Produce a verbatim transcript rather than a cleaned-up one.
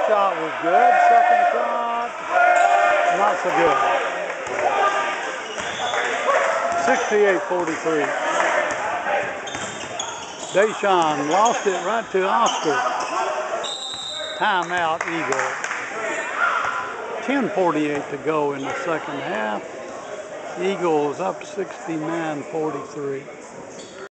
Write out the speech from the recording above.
shot was good. Second shot, not so good. sixty-eight forty-three. Deshawn lost it right to Oscar. Timeout, Eagle. ten forty-eight to go in the second half. Eagles up sixty-nine forty-three.